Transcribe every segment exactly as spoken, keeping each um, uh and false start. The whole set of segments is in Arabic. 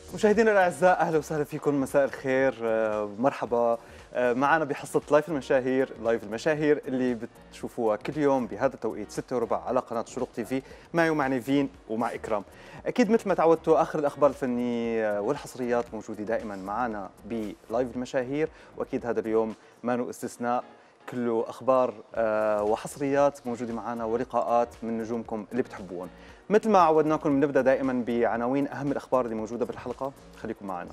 مشاهدينا الاعزاء، اهلا وسهلا فيكم، مساء الخير، مرحبا معنا بحصه لايف المشاهير. لايف المشاهير اللي بتشوفوها كل يوم بهذا التوقيت ستة وربع على قناه الشروق تي في، معي ومع نيفين ومع اكرام. اكيد مثل ما تعودتوا اخر الاخبار الفنيه والحصريات موجوده دائما معنا بلايف المشاهير، واكيد هذا اليوم ما نو استثناء، كله اخبار وحصريات موجوده معنا ولقاءات من نجومكم اللي بتحبوهم. مثل ما عودناكم بنبدا دائما بعناوين اهم الاخبار اللي موجوده بالحلقه، خليكم معنا.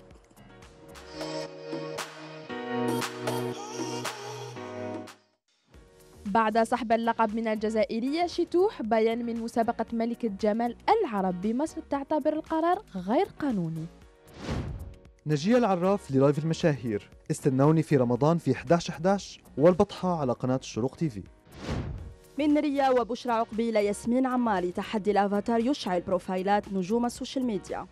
بعد سحب اللقب من الجزائرية شتوح، بيان من مسابقة ملكة جمال العرب بمصر تعتبر القرار غير قانوني. نجية العراف للايف المشاهير، استنوني في رمضان في إحدى عشر إحدى عشر والبطحة على قناة الشروق تي في. من ريا وبشرى عقبي لياسمين عماري، تحدي الافاتار يشعل بروفايلات نجوم السوشيال ميديا.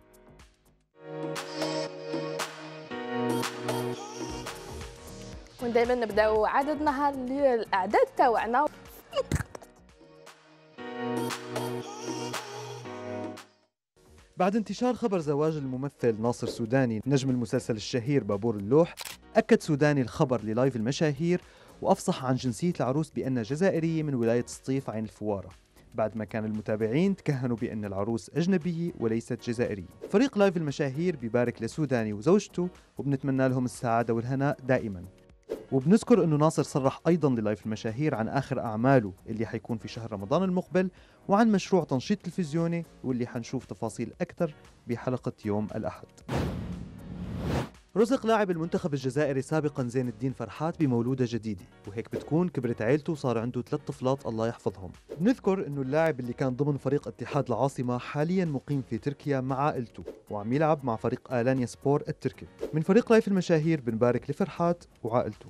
ودائما نبداو عدد نهار الاعداد تاعنا. بعد انتشار خبر زواج الممثل ناصر سوداني نجم المسلسل الشهير بابور اللوح، أكد سوداني الخبر للايف المشاهير وأفصح عن جنسية العروس بأنها جزائرية من ولاية سطيف عين الفوارة، بعد ما كان المتابعين تكهنوا بأن العروس أجنبية وليست جزائرية. فريق لايف المشاهير بيبارك لسوداني وزوجته وبنتمنى لهم السعادة والهناء دائما. وبنذكر أنه ناصر صرح أيضا للايف المشاهير عن آخر أعماله اللي حيكون في شهر رمضان المقبل، وعن مشروع تنشيط تلفزيوني واللي حنشوف تفاصيل أكثر بحلقة يوم الأحد. رزق لاعب المنتخب الجزائري سابقا زين الدين فرحات بمولودة جديدة، وهيك بتكون كبرت عيلته وصار عنده ثلاث طفلات الله يحفظهم. بنذكر انه اللاعب اللي كان ضمن فريق اتحاد العاصمة حاليا مقيم في تركيا مع عائلته، وعم يلعب مع فريق آلانيا سبور التركي. من فريق لايف المشاهير بنبارك لفرحات وعائلته.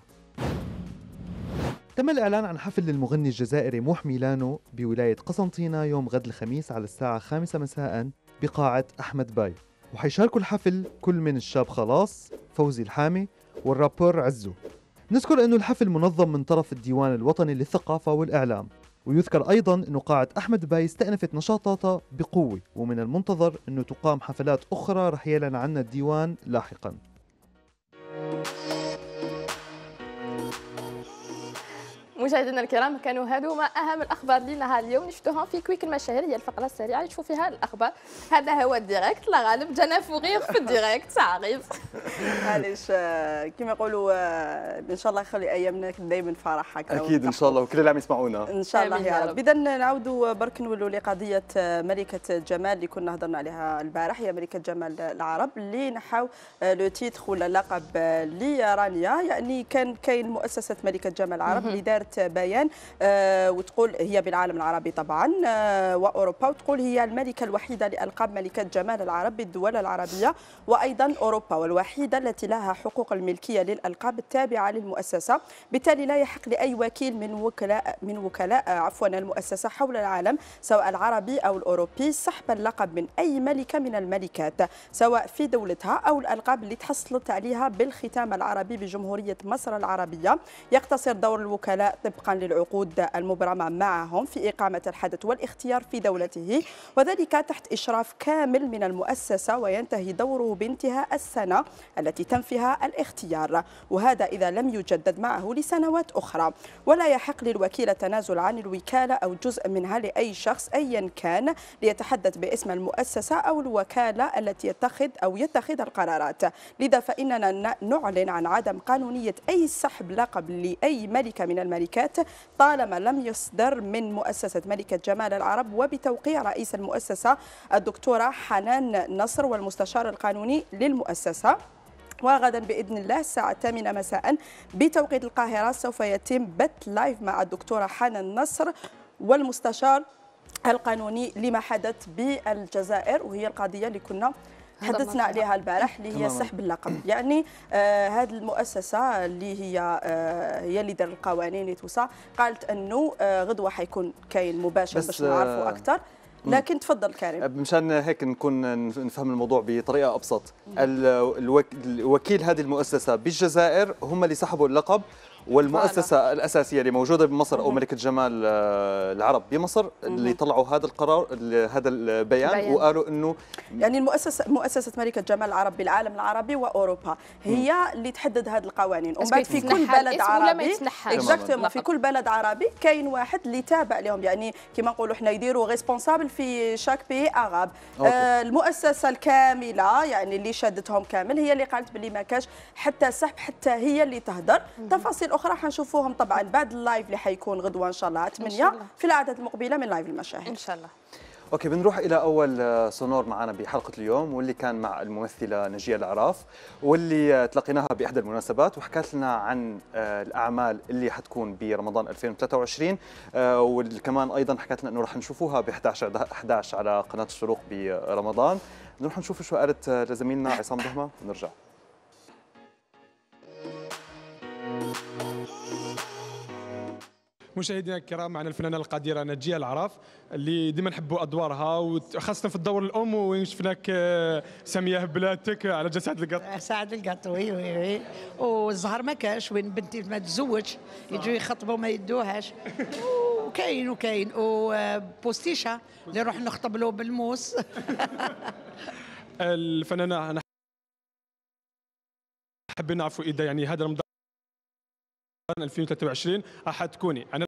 تم الإعلان عن حفل للمغني الجزائري موح ميلانو بولاية قسنطينة يوم غد الخميس على الساعة خامسة مساء بقاعة أحمد باي، وحيشاركوا الحفل كل من الشاب خلاص، فوزي الحامي، والرابور عزو. نذكر أنه الحفل منظم من طرف الديوان الوطني للثقافة والإعلام، ويذكر أيضا أنه قاعة أحمد باي استأنفت نشاطاتها بقوة، ومن المنتظر أنه تقام حفلات أخرى رح يعلن عنها الديوان لاحقا. مشاهدينا الكرام، كانوا هذوما اهم الاخبار لنا اليوم نشفتوهم في كويك المشاهير، هي الفقره السريعه نشوف فيها الاخبار. هذا هو الديريكت، لا غالب جانا فوغيغ في الديريكت عارف. معليش كما يقولوا ان شاء الله يخلي ايامنا دائما فرح هكذا. اكيد ان شاء الله، وكل اللي عم يسمعونا ان شاء الله يا رب. اذا نعودوا برك نولوا لقضيه ملكه جمال اللي كنا هضرنا عليها البارح، هي ملكه جمال العرب اللي نحاو لو تيتر ولا اللقب لرانيا. يعني كان كاين مؤسسه ملكه جمال العرب اللي دارت بيان آه وتقول هي بالعالم العربي طبعا آه واوروبا، وتقول هي الملكه الوحيده لالقاب ملكه جمال العرب بالدول العربيه وايضا اوروبا، والوحيده التي لها حقوق الملكيه للالقاب التابعه للمؤسسه، بالتالي لا يحق لاي وكيل من وكلاء من وكلاء عفوا المؤسسه حول العالم سواء العربي او الاوروبي سحب اللقب من اي ملكه من الملكات سواء في دولتها او الالقاب اللي تحصلت عليها بالختام العربي بجمهوريه مصر العربيه. يقتصر دور الوكلاء طبقا للعقود المبرمه معهم في اقامه الحدث والاختيار في دولته، وذلك تحت اشراف كامل من المؤسسه، وينتهي دوره بانتهاء السنه التي تم فيها الاختيار، وهذا اذا لم يجدد معه لسنوات اخرى. ولا يحق للوكيل التنازل عن الوكاله او جزء منها لاي شخص ايا كان ليتحدث باسم المؤسسه او الوكاله التي يتخذ او يتخذ القرارات. لذا فاننا نعلن عن عدم قانونيه اي سحب لقب لاي ملكه من الملكات طالما لم يصدر من مؤسسة ملكة جمال العرب وبتوقيع رئيس المؤسسة الدكتورة حنان نصر والمستشار القانوني للمؤسسة. وغدا بإذن الله الساعة الثامنة مساء بتوقيت القاهرة سوف يتم بث لايف مع الدكتورة حنان نصر والمستشار القانوني لما حدث بالجزائر، وهي القضية اللي كنا حدثنا عليها البارح اللي هي سحب اللقب. يعني آه هذه المؤسسه اللي هي آه هي اللي دار القوانين توسع قالت انه آه غدوه حيكون كاين مباشر باش نعرفوا اكثر. لكن تفضل كريم. مشان هيك نكون نفهم الموضوع بطريقه ابسط، الوكيل هذه المؤسسه بالجزائر هم اللي سحبوا اللقب، والمؤسسه الاساسيه اللي موجوده بمصر او ملكه جمال العرب بمصر اللي طلعوا هذا القرار هذا البيان بيان. وقالوا انه يعني المؤسسه مؤسسه ملكه جمال العرب بالعالم العربي واوروبا هي م. اللي تحدد هذه القوانين، ومن بعد في كل بلد عربي اكزاكتومون في كل بلد عربي كاين واحد اللي تابع لهم، يعني كما نقولوا حنا يديروا ريسبونسابل في شاك بي اغاب. آه المؤسسه الكامله يعني اللي شادتهم كامل هي اللي قالت باللي ما كاش حتى سحب، حتى هي اللي تهدر. تفاصيل اخرى حنشوفوهم طبعا بعد اللايف اللي حيكون غدوه ان شاء الله على ثمانية في العادات المقبله من لايف المشاهير ان شاء الله. اوكي، بنروح الى اول سونور معنا بحلقه اليوم، واللي كان مع الممثله نجيه العراف، واللي تلقيناها باحدى المناسبات وحكت لنا عن الاعمال اللي حتكون برمضان ألفين وثلاثة وعشرين، وكمان ايضا حكت لنا انه راح نشوفوها ب أحد عشر على قناه الشروق برمضان. نروح نشوف شو قالت لزميلنا عصام دهمه ونرجع. مشاهدينا الكرام، معنا الفنانه القديره نجيه العراف اللي ديما نحبوا ادوارها وخاصه في الدور الام، وين شفناك ساميه بلاتك على جسد القط. سعد القط وي وي وي والزهر ما كاش، وين بنتي ما تزوج يجوا يخطبوا ما يدوهاش. وكاين وكاين وبوستيشه اللي نروح نخطب له بالموس. الفنانه انا حابين نعرفوا اذا يعني هذا رمضان ألفين وثلاثة وعشرين راح تكوني. انا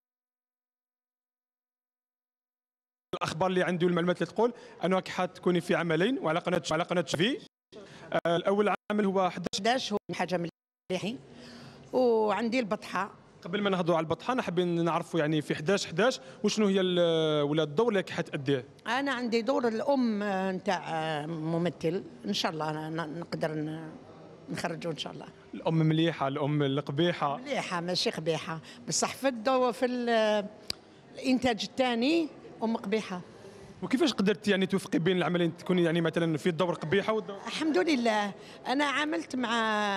الاخبار اللي عندي والمعلومات اللي تقول انك حتكوني في عملين وعلى قناه على قناه في. الاول عمل هو أحد عشر هو حاجه مليحين، وعندي البطحه. قبل ما نهضروا على البطحه انا حابين نعرفوا يعني في أحد عشر أحد عشر وشنو هي ولا الدور اللي حتأديه. انا عندي دور الام نتاع ممثل ان شاء الله نقدر نخرجوا ان شاء الله. الام مليحه، الام القبيحه مليحه ماشي قبيحه، بصح في الدور في الانتاج الثاني ام قبيحه. وكيفاش قدرتي يعني توفقي بين العملين، تكوني يعني مثلا في الدور قبيحه والدور؟ الحمد لله انا عملت مع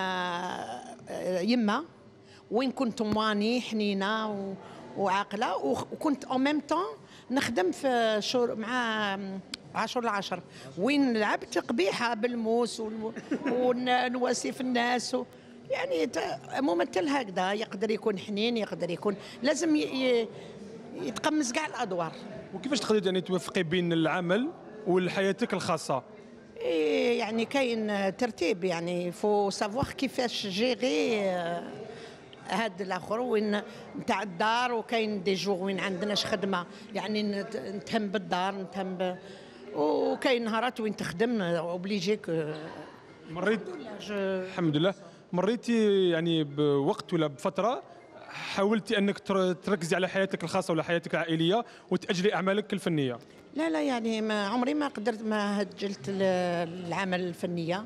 يمه وين كنت مواني حنينه وعاقله، وكنت او ميم طون نخدم في شهور مع عشر العشر وين لعبت قبيحه بالموس ونواسي في الناس و يعني ممثل هكذا يقدر يكون حنين، يقدر يكون لازم يتقمص كاع الادوار. وكيفاش تقدري يعني توفقي بين العمل وحياتك الخاصه؟ إيه يعني كاين ترتيب، يعني فو سافوار كيفاش جيغي هاد الاخر وين نتاع الدار، وكاين دي جوغ وين عندناش خدمه يعني نتهم بالدار نتهم ب... وكاين نهارات وين تخدم اوبليجيك. مريت الحمد لله مريتي يعني بوقت ولا بفتره حاولتي انك تركزي على حياتك الخاصه ولا حياتك العائليه وتاجلي اعمالك الفنيه؟ لا لا يعني ما عمري ما قدرت ما هجلت العمل الفنيه.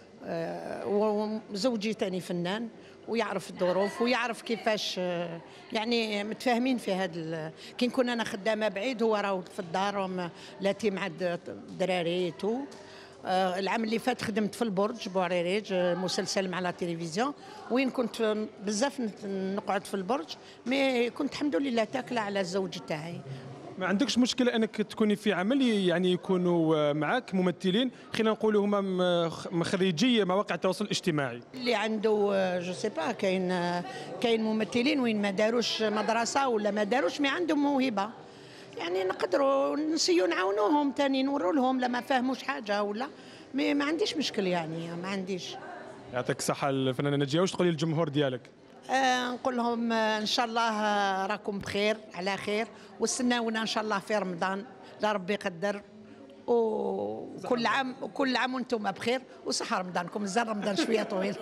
وزوجي ثاني فنان ويعرف الظروف ويعرف كيفاش يعني متفاهمين في هذا. كي نكون انا خدامه بعيد هو راهو في الدار لاتي مع الدراري تو. العام اللي فات خدمت في البرج بوعريريج مسلسل مع لا تلفزيون وين كنت بزاف نقعد في البرج، مي كنت الحمد لله تاكله على الزوج تاعي. ما عندكش مشكله انك تكوني في عمل يعني يكونوا معك ممثلين خلينا نقولوا هما خريجي مواقع التواصل الاجتماعي؟ اللي عنده جو سي با كاين كاين ممثلين وين ما داروش مدرسه ولا ما داروش مي عندهم موهبه، يعني نقدروا نسيو نعاونوهم ثاني نوروا لهم لما فهموش حاجه ولا مي ما عنديش مشكل يعني ما عنديش. يعطيك الصحه الفنانه نجيه، واش تقولي للجمهور ديالك؟ آه نقول لهم آه ان شاء الله آه راكم بخير على خير واستناونا ان شاء الله في رمضان لا ربي يقدر، وكل عام وكل عام وانتم بخير وصحه رمضانكم، مازال رمضان شويه طويل.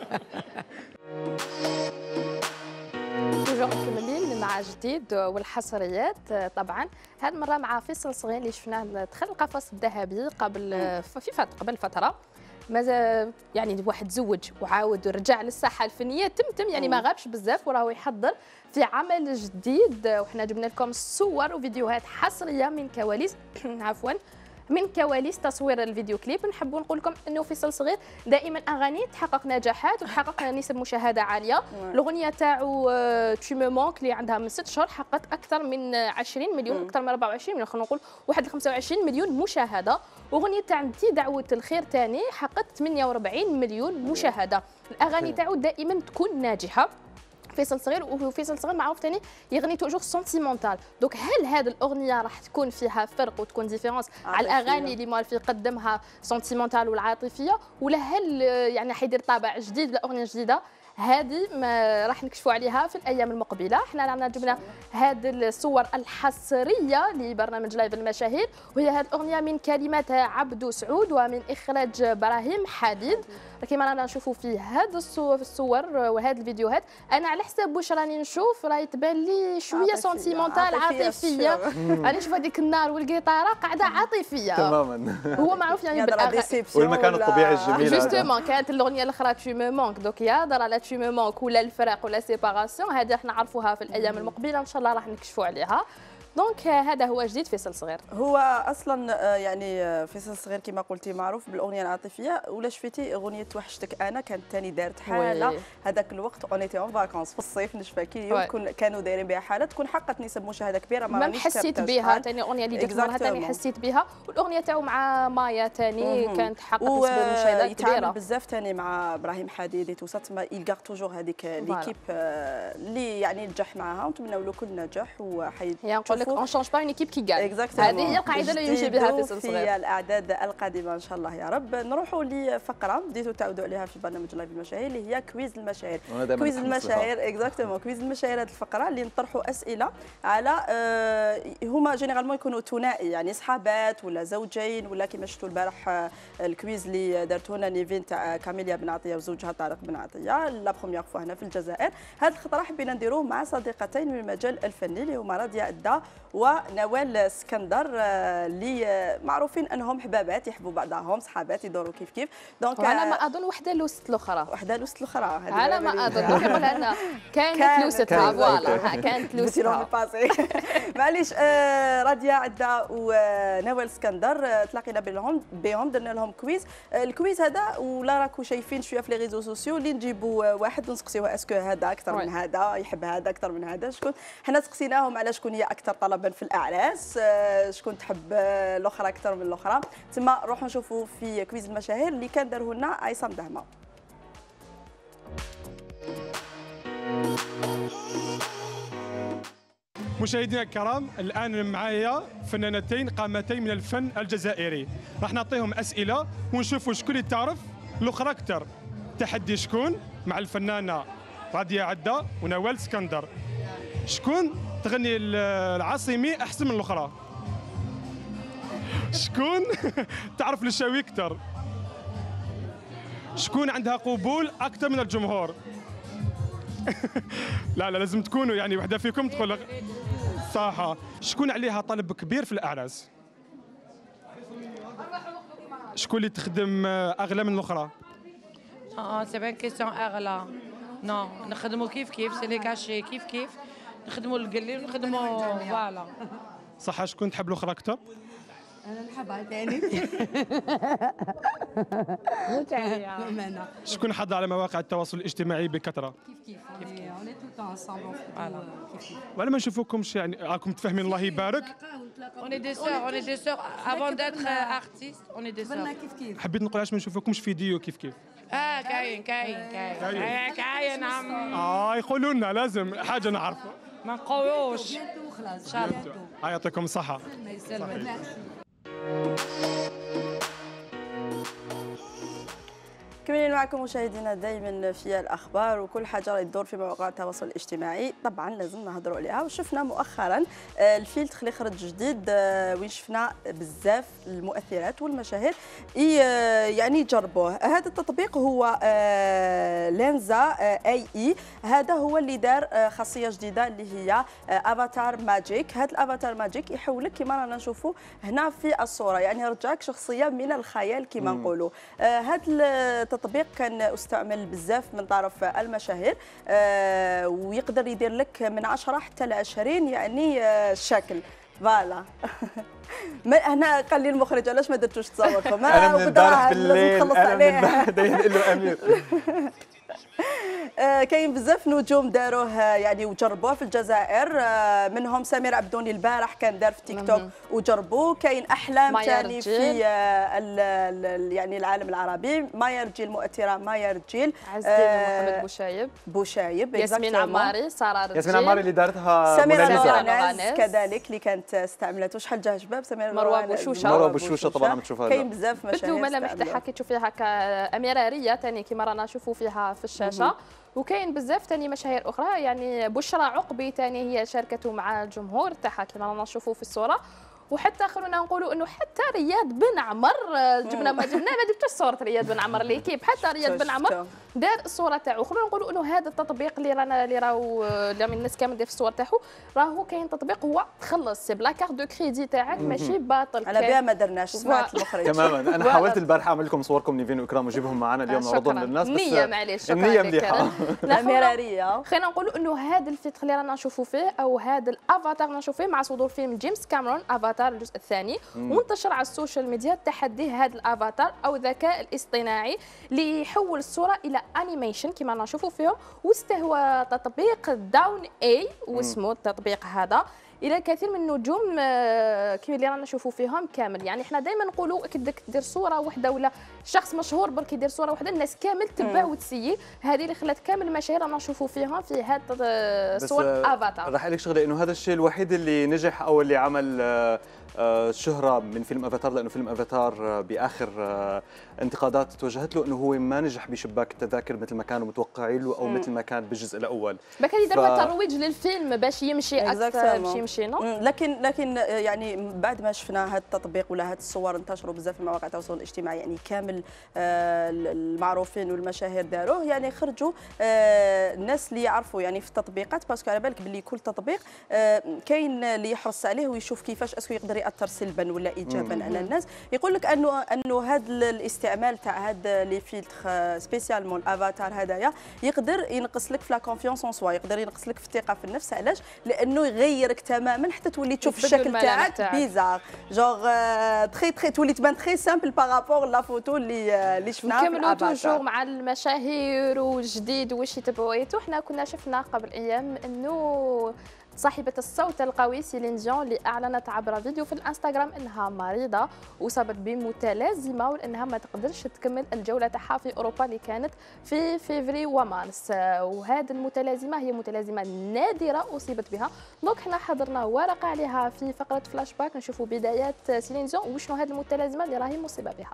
توجور مكملين مع جديد والحصريات طبعا، هذه المره مع فيصل صغير اللي شفناه دخل القفص الذهبي قبل في فتره قبل فتره، ماذا يعني واحد تزوج وعاود ورجع للساحه الفنيه تمتم يعني ما غابش بزاف وراهو يحضر في عمل جديد، وحنا جبنا لكم صور وفيديوهات حصريه من كواليس عفوا من كواليس تصوير الفيديو كليب. نحبوا نقول لكم انه فيصل صغير دائما اغاني تحقق نجاحات وتحقق نسب مشاهده عاليه. الاغنيه تاعو تو مو مونك اللي عندها من ست شهور حققت اكثر من عشرين مليون، اكثر من أربعة وعشرين مليون، خلينا نقول واحد وخمسة وعشرين مليون مشاهده. اغنيه تاع انتي دعوه الخير ثاني حققت ثمانية وأربعين مليون مشاهده. الاغاني تاعو دائما تكون ناجحه. في فيصل صغير، وفيصل صغير معروف ثاني يغني توجور سونتيمونتال. دونك هل هذه الاغنيه راح تكون فيها فرق وتكون ديفيرونس على الاغاني اللي مالفي يقدمها سونتيمونتال والعاطفيه، ولا هل يعني حيدير طابع جديد لاغنيه جديده؟ هذه ما راح نكشفوا عليها في الايام المقبله. احنا رانا جبنا هذه الصور الحصريه لبرنامج لايف المشاهير، وهي هذه الاغنيه من كلمات عبدو سعود ومن اخراج ابراهيم حديد. كما رانا نشوفوا في هذه الصور وهذه الفيديوهات، انا على حسب واش راني نشوف راهي تبان لي شويه سونتيمونتال عاطفيه. انا نشوف هذيك النار والقيطاره قاعده عاطفيه تماما. هو معروف يعني بالاغاني والمكان الطبيعي الجميل. جوستومون كانت الاغنيه الاخرى تو مو مونك، دوك يا دار على تو مو مونك ولا الفراق ولا سيباراسيون، هذه احنا نعرفوها في الايام المقبله ان شاء الله راح نكشفوا عليها. دونك هذا هو جديد فيصل صغير. هو اصلا يعني فيصل صغير كما قلتي معروف بالاغنيه العاطفيه، ولا شفتي اغنيه وحشتك انا كانت ثاني دارت حاله هذاك الوقت اونيتي اون فاكونس في الصيف نشفاكي يوم كانوا دايرين بها حاله تكون حققت نسب مشاهده كبيره. ما رانيش حسيت بها ثاني اغنيه اللي درت مرة ثاني حسيت بها، والاغنيه تاعو مع مايا ثاني كانت حققت نسبه مشاهده كبيره. يتعامل بزاف ثاني مع ابراهيم حديد توسط ما يلقى توجور هذيك ليكيب اللي يعني نجح معاها، ونتمنوا له كل نجاح وحيتشوفوا لك اون شونج با اون ايكيب كي غان. هذه هي القاعده اللي يمشي بها فيصل صغير في الاعداد القادمه ان شاء الله يا رب. نروحوا لفقره بديتوا تعودوا عليها في برنامج لايف المشاهير اللي هي كويز المشاهير. كويز المشاهير اكزاكتومون كويز المشاهير. هذه الفقره اللي نطرحوا اسئله على آه هما جينيرالمون يكونوا ثنائي، يعني صحابات ولا زوجين، ولا كما شفتوا البارح آه الكويز اللي دارته لنا نيفين تاع كاميليا بن عطيه وزوجها طارق بن عطيه لا بروميير فوا هنا في الجزائر. هذه الخطره حبينا نديروه مع صديقتين من المجال الفني اللي هما راديا أدا ونوال اسكندر، اللي معروفين انهم حبابات يحبوا بعضهم، صحابات يدوروا كيف كيف. دونك انا ما اظن وحده لوست الاخرى، وحده لوست الاخرى. انا ما اظن نقول انا كانت لوستها فوالا كانت لوستها معليش. راديا عدا ونوال اسكندر تلاقينا بينهم بهم درنا لهم كويز. الكويز هذا ولا راكو شايفين شويه في لي ريزو سوسيو اللي نجيبوا واحد ونسقسيوه اسكو هذا اكثر من هذا، يحب هذا اكثر من هذا. شكون حنا سقسيناهم على شكون هي اكثر طلبا في الاعراس، شكون تحب الاخرى اكثر من الاخرى. تما نروحوا نشوفوا في كويز المشاهير اللي كان داره لنا عصام دهمه. مشاهدينا الكرام، الان معايا فنانتين قامتين من الفن الجزائري، راح نعطيهم اسئله ونشوفوا شكون اللي تعرف الاخرى اكثر. تحدي شكون مع الفنانه راديا عدا ونوال اسكندر، شكون تغني العاصمي احسن من الاخرى؟ شكون تعرف الشاوي اكثر؟ شكون عندها قبول اكثر من الجمهور؟ لا لا لازم تكونوا يعني وحده فيكم تقول صح. شكون عليها طلب كبير في الاعراس؟ شكون اللي تخدم اغلى من الاخرى؟ اه سي بان كيستيون اغلى. نو نخدموا كيف كيف سي لي كاشي كيف كيف نخدموا القليل ونخدموا فوالا. صح. شكون تحب الاخرى اكثر؟ انا نحبها ثاني. شكون حاضر على مواقع التواصل الاجتماعي بكثره؟ كيف كيف اوني تو طون انصامبل كيف كيف. ولا ما نشوفوكمش يعني راكم متفاهمين الله يبارك؟ اوني دي سور اوني دي سور افون داتر ارتيست اوني دي سور. كيف كيف. حبيت نقول علاش ما نشوفوكمش فيديو كيف كيف. اه كاين كاين كاين كاين عم اه يقولوا لنا لازم حاجه نعرفوا. ما نقولوش خلاص ان شاء الله. الله يعطيكم الصحه. يسلمك. مكملين معكم مشاهدينا دائما في الاخبار وكل حاجه راهي تدور في مواقع التواصل الاجتماعي، طبعا لازم نهضروا عليها. وشفنا مؤخرا الفيلتر اللي خرج جديد وين شفنا بزاف المؤثرات والمشاهير يعني يجربوه. هذا التطبيق هو لينزا اي اي، هذا هو اللي دار خاصيه جديده اللي هي افاتار ماجيك. هذا الافاتار ماجيك يحولك كما رانا نشوفوا هنا في الصوره، يعني يرجعك شخصيه من الخيال كما نقولوا. هذا التطبيق كان استعمل بزاف من طرف المشاهير آه ويقدر يدير لك من عشرة حتى ل عشرين يعني آه شكل فوالا. هنا قال لي المخرج علاش ما درتوش تصور؟ انا من البارح بالليل انا من بعد له امير. كاين بزاف نجوم داروه يعني وجربوه في الجزائر، منهم سمير عبدوني البارح كان دار في تيك توك وجربوه. كاين احلام ثاني في يعني العالم العربي، مايا رجيل المؤثره مايا رجيل، عز الدين محمد بوشايب بوشايب ياسمين عماري، ساره رجيل، ياسمين عماري اللي دارتها سميرة موناليزا كذلك اللي كانت استعملته شحال جا شباب، سميرة مروه بوشوشه مروه بوشوشه طبعا عم تشوفها. كاين بزاف مشاهير بدلوا ملامح تاعها كي تشوفيها كاميره ريه ثاني كيما رانا نشوفوا فيها في الشاشه. وكاين بزاف ثاني مشاهير اخرى، يعني بشرى عقبي ثاني هي شاركته مع الجمهور تاعها كيما رانا نشوفوا في الصوره. وحتى خلونا نقولوا انه حتى رياض بن عمر جبنا ما جبنا ما جبتوش صوره رياض بن عمر ليكيب، حتى رياض بن عمر دار الصوره تاعو. خلونا نقولوا انه هذا التطبيق اللي رانا اللي راهو اللي الناس كامل دير في الصور تاعو، راهو كاين تطبيق هو تخلص سي بلا كارت دو كريدي تاعك ماشي باطل. على بها ما درناش، سمعت المخرج تماما. انا حاولت البارحه اعمل لكم صوركم نيفين واكرام ونجيبهم معنا اليوم نعرضهم للناس، بس النيه معليش شكرا النيه مليحه مراريه. خلينا نقولوا انه هذا الفيلتر اللي رانا نشوفوا فيه او هذا الافاتار نشوف فيه مع صدور فيلم جيمس كاميرون افاتار الجزء الثاني، وانتشر على السوشيال ميديا تحدي هذا الافاتار او الذكاء الاصطناعي اللي يحول الصوره الى انيميشن كما نشوفوا فيهم. واستهوى تطبيق داون اي واسمه التطبيق هذا الى كثير من النجوم كيما اللي رانا نشوفوا فيهم كامل. يعني احنا دائما نقولوا كي بدك دير صوره واحده ولا شخص مشهور برك يدير صوره واحده الناس كامل تبع وتسيي، هذه اللي خلات كامل المشاهير رانا نشوفوا فيهم في هذا الصور افاتار. راح لك شغله انه هذا الشيء الوحيد اللي نجح او اللي عمل شهرة من فيلم افاتار، لانه فيلم افاتار باخر انتقادات توجهت له انه هو ما نجح بشباك التذاكر مثل ما كانوا متوقعين له او مم. مثل ما كان بالجزء الاول. بكري دار ف... ترويج للفيلم باش يمشي اكثر باش يمشي نو. لكن لكن يعني بعد ما شفنا هذا التطبيق ولا هذه الصور انتشروا بزاف في مواقع التواصل الاجتماعي، يعني كامل المعروفين والمشاهير داروه، يعني خرجوا الناس اللي يعرفوا يعني في التطبيقات، باسكو على بالك باللي كل تطبيق كاين اللي يحرص عليه ويشوف كيفاش اسكو يقدر ياثر سلبا ولا ايجابا على الناس. يقول لك انه انه هذا الاستعمال تاع هذا لي فيلتر سبيسيالمون الافاتار هذايا يقدر ينقص لك في لا كونفيونس اون سوا، يقدر ينقص لك في الثقه في النفس. علاش؟ لانه يغيرك تماما حتى تولي تشوف الشكل تاعك بيزار جونغ تري تري تولي تبان تري سامبل بارابور لا فوتو اللي اللي شفناها في الافاتار. توجور مع المشاهير والجديد واش يتبعوا. احنا كنا شفنا قبل ايام انه صاحبة الصوت القوي سيلين ديون اللي أعلنت عبر فيديو في الانستغرام أنها مريضة وصابت بمتلازمة وأنها ما تقدرش تكمل الجولة تاعها في أوروبا اللي كانت في فيفري ومارس. وهذه المتلازمة هي متلازمة نادرة أصيبت بها. دونك حنا حضرنا ورقة عليها في فقرة فلاش باك نشوفوا بدايات سيلين ديون وشنو هذه المتلازمة اللي راهي مصيبة بها.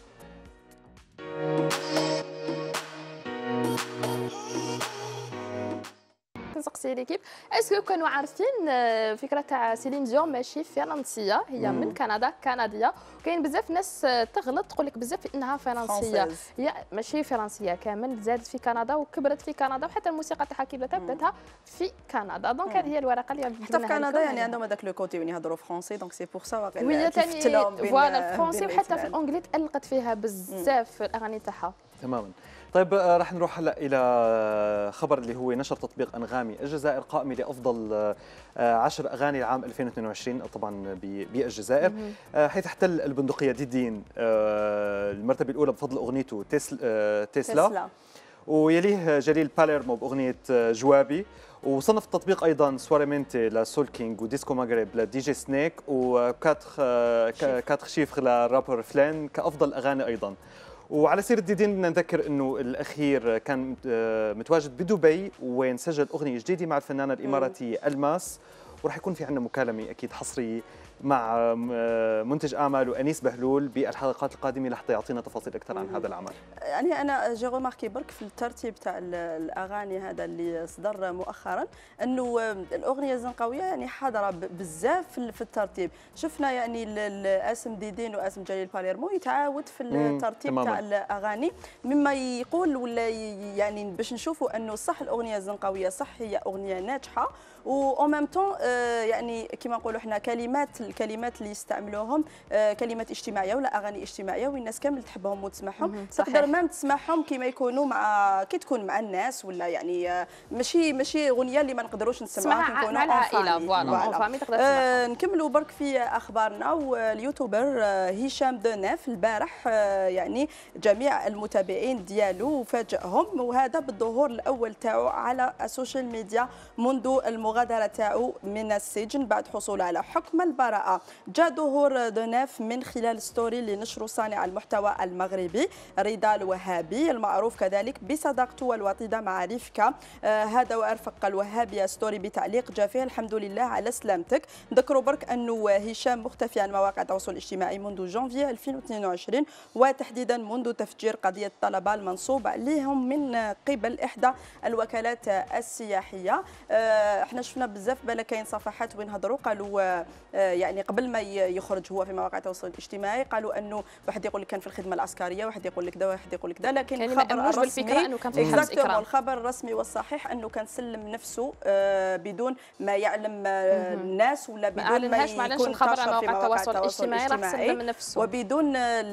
نسقسي ليكيب اسكو كانوا عارفين فكره تاع سيلين ديون ماشي فرنسيه، هي من كندا كنديه. وكاين بزاف ناس تغلط تقول لك بزاف انها فرنسيه، هي ماشي فرنسيه كامل، زادت في كندا وكبرت في كندا وحتى الموسيقى تاعها كي بداتها في كندا. دونك هذه هي الورقه اللي حتى في كندا يعني عندهم هذاك لو كوتي وين يهضروا فرونسي، دونك سي بور سا واقيلا كيفت لهم فوالا الفرونسي وحتى في الانجليت تألقت فيها بزاف الاغاني تاعها تماما. طيب راح نروح هلا الى خبر اللي هو نشر تطبيق انغامي الجزائر قائمه لافضل عشر اغاني العام ألفين واثنين وعشرين طبعا بالجزائر، حيث احتل البندقيه ديدين المرتبه الاولى بفضل اغنيته تسلا, تسلا. ويليه جليل باليرمو باغنيه جوابي. وصنف التطبيق ايضا سواريمنتي لسول كينج وديسكو مغرب لدي جي سنيك وكاتخ كاتخ شيفر لرابر فلان كافضل اغاني ايضا. وعلى سيرة ديدين بدنا نذكر انه الاخير كان متواجد بدبي وين سجل اغنيه جديده مع الفنانه الاماراتيه الماس، وراح يكون في عندنا مكالمه اكيد حصريه مع منتج اعماله انيس بهلول بالحلقات القادمه لحتى يعطينا تفاصيل اكثر عن هذا العمل. يعني انا جي ريماركي برك في الترتيب تاع الاغاني هذا اللي صدر مؤخرا انه الاغنيه الزنقاويه يعني حاضره بزاف في الترتيب. شفنا يعني اسم ديدين واسم جليل باليرمو يتعاود في الترتيب تاع الاغاني، مما يقول ولا يعني باش نشوفوا انه صح الاغنيه الزنقاويه صح هي اغنيه ناجحه و ميم طون يعني كما نقولوا احنا كلمات الكلمات اللي يستعملوهم كلمات اجتماعيه ولا اغاني اجتماعيه والناس كامل تحبهم وتسمعهم. تقدر مام تسمعهم كما يكونوا مع كي تكون مع الناس ولا يعني ماشي ماشي اغنيه اللي ما نقدروش نسمعوها كي نكونوا مع العائله. فوالا فامي تقدر تسمعها. نكملوا برك في اخبارنا. واليوتيوبر هشام دوناف البارح يعني جميع المتابعين ديالو فاجئهم، وهذا بالظهور الاول تاعو على السوشيال ميديا منذ المغادره تاعو من السجن بعد حصوله على حكم البراءه. جاء ظهور دوناف من خلال ستوري اللي نشره صانع المحتوى المغربي رضا الوهابي المعروف كذلك بصداقته والوطيده مع رفكه. آه هذا وارفق الوهابي ستوري بتعليق جاء فيه الحمد لله على سلامتك. نذكروا برك انه هشام مختفي عن مواقع التواصل الاجتماعي منذ جانفي ألفين واثنين وعشرين وتحديدا منذ تفجير قضيه الطلبه المنصوب عليهم من قبل احدى الوكالات السياحيه. آه احنا شفنا بزاف بالك كاين صفحات وين هضروا قالوا آه يعني قبل ما يخرج هو في مواقع التواصل الاجتماعي قالوا انه واحد يقول لك كان في الخدمه العسكريه، واحد يقول لك كذا، واحد يقول لك كذا، لكن الخبر الرسمي انه كان في حبس اكرام. الخبر الرسمي والصحيح انه كان سلم نفسه آه بدون ما يعلم آه الناس ولا بدون ما يكون الخبر على مواقع التواصل الاجتماعي راح سلم نفسه وبدون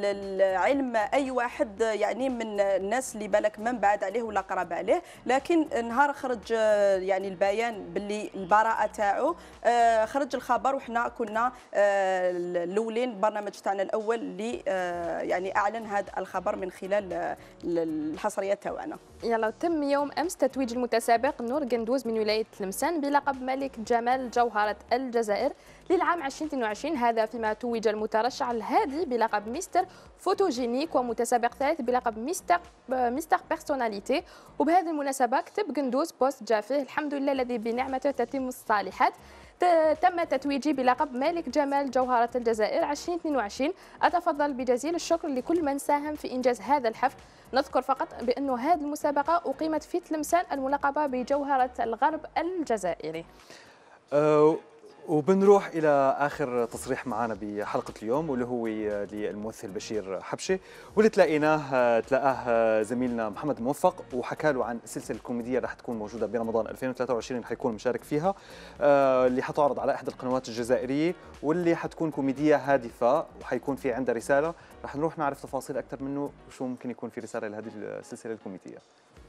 علم اي واحد يعني من الناس اللي بالك من بعد عليه ولا قرب عليه. لكن نهار خرج يعني البيان باللي البراءه تاعو آه خرج الخبر وحنا كنا آه الاولين البرنامج تاعنا الاول اللي آه يعني اعلن هذا الخبر من خلال آه الحصريات تاعنا. يلا تم يوم امس تتويج المتسابق نور قندوز من ولايه تلمسان بلقب ملك جمال جوهره الجزائر للعام ألفين واثنين وعشرين، هذا فيما توج المترشح الهادي بلقب مستر فوتوجينيك ومتسابق ثالث بلقب مستر مستر بيرسوناليتي. وبهذه المناسبه كتب قندوز بوست جاء فيه الحمد لله الذي بنعمته تتم الصالحات. تم تتويجي بلقب ملك جمال جوهرة الجزائر ألفين واثنين وعشرين. أتفضل بجزيل الشكر لكل من ساهم في إنجاز هذا الحفل. نذكر فقط بأن هذه المسابقة أقيمت في تلمسان الملقبة بجوهرة الغرب الجزائري. أه وبنروح إلى آخر تصريح معنا بحلقة اليوم واللي هو للممثل بشير حبشي، واللي تلاقيناه تلاقاه زميلنا محمد موفق وحكى له عن سلسلة كوميدية رح تكون موجودة برمضان ألفين وثلاثة وعشرين حيكون مشارك فيها، اللي حتعرض على إحدى القنوات الجزائرية واللي حتكون كوميدية هادفة وحيكون في عندها رسالة. رح نروح نعرف تفاصيل أكثر منه وشو ممكن يكون في رسالة لهذه السلسلة الكوميدية.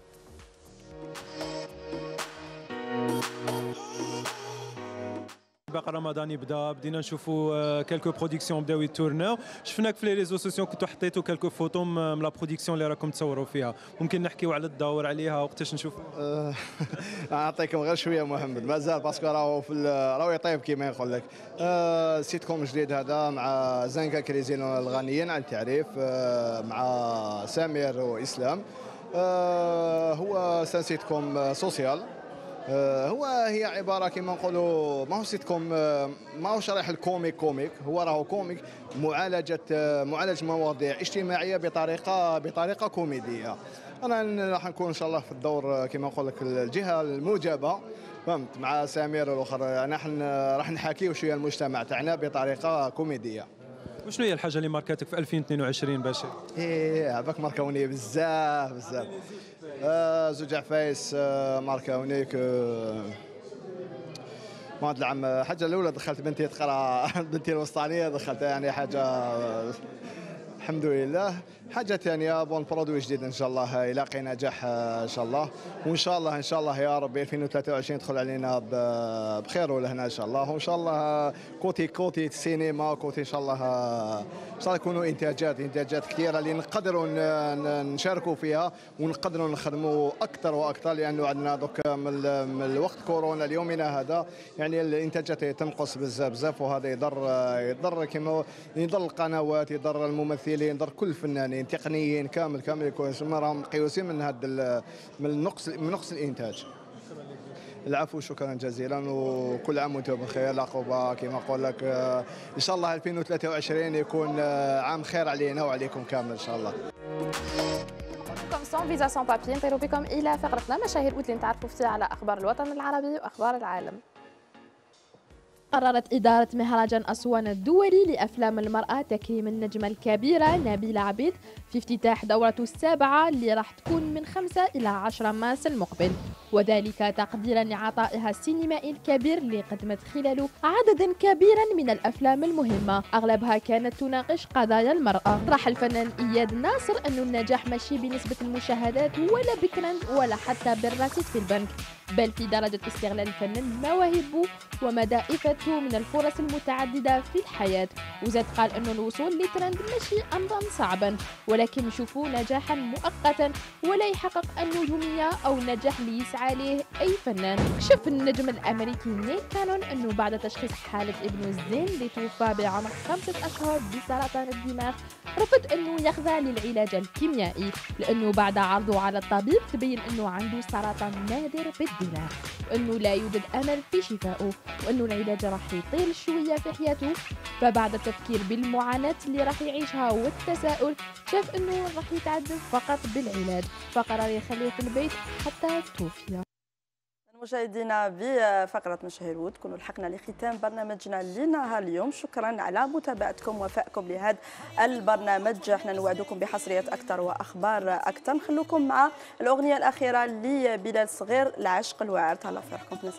باقي رمضان يبدا، بدينا نشوفوا كالكو برودكسيون بداو يتورناو، شفناك في لي ريزو سوسيو كنتو حطيتوا كالكو فوتو من لا برودكسيون اللي راكم تصوروا فيها، ممكن نحكيو على الدور عليها وقتاش نشوفوا؟ نعطيكم غير شويه محمد مازال باسكو راهو في راهو يطيب كيما نقول لك. أه سيت كوم جديد هذا مع زنكا كريزين الغنيين عن التعريف أه مع سمير واسلام. أه هو سيت كوم سوسيال. هو هي عباره كما نقولوا ما هو سيت كوم ما هو شرح الكوميك كوميك، هو راهو كوميك معالجه معالج مواضيع اجتماعيه بطريقه بطريقه كوميديه. انا راح نكون ان شاء الله في الدور كما نقول لك الجهه الموجبه فهمت مع سمير الاخر. نحن راح نحاكيو شويه المجتمع تاعنا بطريقه كوميديه. وشنو هي الحاجه اللي ماركاتك في ألفين واثنين وعشرين باشا؟ ايه عباك ماركاوني بزاف بزاف. آه زوج عفايس آه ماركاونيك آه ما هذا العام. حاجه الاولى دخلت بنتي تقرا بنتي الوسطانيه دخلتها يعني حاجه آه الحمد لله. حاجه ثانيه بون برودوي جديد ان شاء الله يلاقي نجاح ان شاء الله، وان شاء الله ان شاء الله يا ربي ألفين وثلاثة وعشرين يدخل علينا بخير ولهنا ان شاء الله. وان شاء الله كوتي كوتي السينما كوتي ان شاء الله ان شاء الله يكونوا انتاجات انتاجات كثيره اللي نقدروا نشاركوا فيها ونقدروا نخدموا اكثر واكثر، لانه عندنا دوك من الوقت كورونا اليومنا هذا يعني الانتاجات تنقص بزاف بزاف، وهذا يضر يضر كما يضر القنوات يضر الممثلين يضر كل الفنانين تقنيين كامل كامل يكونوا راهم مقيوسين من هذا من نقص من نقص الانتاج. العفو شكرا جزيلا وكل عام وانتم بخير. العقوبه كما نقول لك ان شاء الله ألفين وثلاثة وعشرين يكون عام خير علينا وعليكم كامل ان شاء الله. كم سون فيزا سون بابي نطيروا بكم الى فقرتنا مشاهير اللي نتعرفوا فيها على اخبار الوطن العربي واخبار العالم. قررت إدارة مهرجان أسوان الدولي لأفلام المرأة تكريم النجمة الكبيرة نبيلة عبيد في افتتاح دورته السابعة اللي راح تكون من خمسة إلى عشرة مارس المقبل. وذلك تقديرا لعطائها السينمائي الكبير اللي قدمت خلاله عددا كبيرا من الأفلام المهمة أغلبها كانت تناقش قضايا المرأة. طرح الفنان إياد ناصر أن النجاح ماشي بنسبة المشاهدات ولا بترند ولا حتى بالرصيد في البنك، بل في درجة استغلال الفنان مواهبه ومدى إفادته من الفرص المتعددة في الحياة. وزاد قال أنه الوصول لترند ماشي أمرا صعبا، ولكن يشوفوا نجاحا مؤقتا ولا يحقق النجومية أو النجاح اللي يسعى له أي فنان. كشف النجم الأمريكي نيك كانون أنه بعد تشخيص حالة ابنه الزين اللي توفى بعمر خمسة أشهر بسرطان الدماغ رفض أنه يخضع للعلاج الكيميائي، لأنه بعد عرضه على الطبيب تبين أنه عنده سرطان نادر بالدماغ، وأنه لا يوجد أمل في شفائه، وأنه العلاج راح يطيل شوية في حياته. فبعد التفكير بالمعاناة اللي راح يعيشها والتساؤل شاف أنه راح يتعذب فقط بالعلاج، فقرر يخليه في البيت حتى توفي. مشاهدينا بفقرة مشاهير وود كنا لحقنا لختام برنامجنا لنهار اليوم. شكرا على متابعتكم ووفائكم لهذا البرنامج. احنا نوعدكم بحصريات أكثر وأخبار أكثر. نخلوكم مع الأغنية الأخيرة لبلال صغير العشق الواعر. تهلاو في روحكم.